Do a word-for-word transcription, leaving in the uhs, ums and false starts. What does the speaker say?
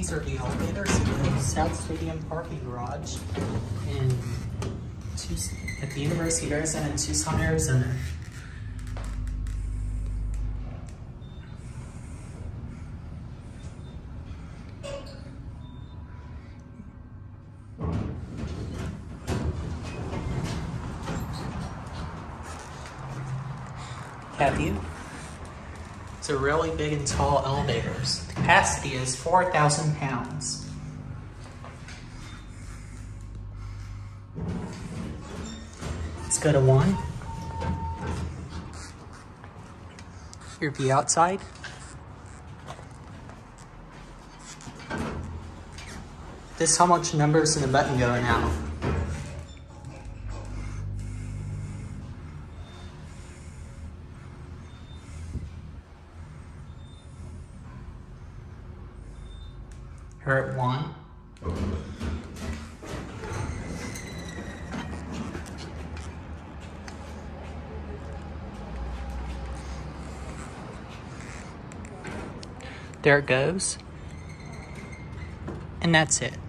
these are the elevators in the South Stadium parking garage in Tucson, at the University of Arizona in Tucson, Arizona. Have you? It's a really big and tall elevators. The capacity is four thousand pounds. Let's go to one. Here's the outside. This is how much numbers in the button going out. Here at one. There it goes. And that's it.